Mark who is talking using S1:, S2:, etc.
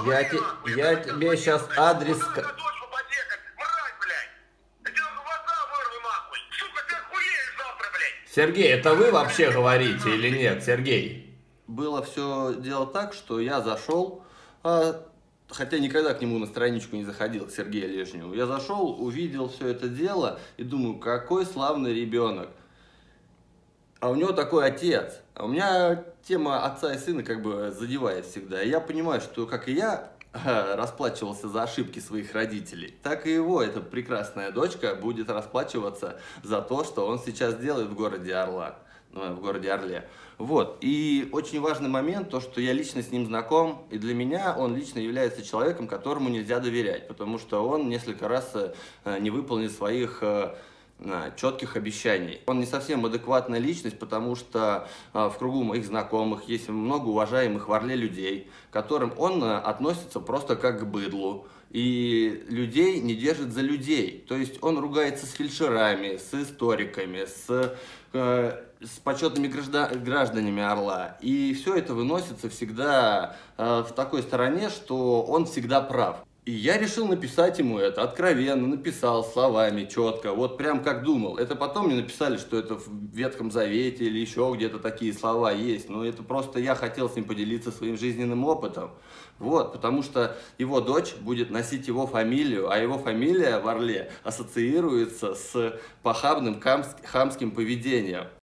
S1: Я,
S2: Говори нахуй, я
S1: я
S2: тебе сейчас
S1: тебе
S2: звонил,
S1: сейчас
S2: блядь.
S1: адрес...
S2: Вот надо дочку подъехать, мразь, блядь. Я тебе глаза вырву нахуй. Сука, ты охуеешь завтра, блядь.
S1: Сергей, это вы
S2: Мразь, блядь,
S1: вообще
S2: ебаная
S1: говорите или
S2: нахуй.
S1: нет, Сергей? Было все дело так, что я зашел, хотя никогда к нему на страничку не заходил, к Сергею Лежневу. Я зашел, увидел все это дело и думаю, какой славный ребенок. А у него такой отец. А у меня тема отца и сына как бы задевает всегда. И я понимаю, что как и я расплачивался за ошибки своих родителей, так и его, эта прекрасная дочка, будет расплачиваться за то, что он сейчас делает в городе Орла, в городе Орле. Вот. И очень важный момент, то, что я лично с ним знаком, и для меня он лично является человеком, которому нельзя доверять, потому что он несколько раз не выполнил своих четких обещаний. Он не совсем адекватная личность, потому что в кругу моих знакомых есть много уважаемых в Орле людей, к которым он относится просто как к быдлу. И людей не держит за людей. То есть он ругается с фельдшерами, с историками, с почетными гражданами Орла. И все это выносится всегда в такой стороне, что он всегда прав. И я решил написать ему это, откровенно написал словами, четко, вот прям как думал. Это потом мне написали, что это в Ветхом Завете или еще где-то такие слова есть. Но это просто я хотел с ним поделиться своим жизненным опытом. Вот, потому что его дочь будет носить его фамилию, а его фамилия в Орле ассоциируется с похабным хамским поведением.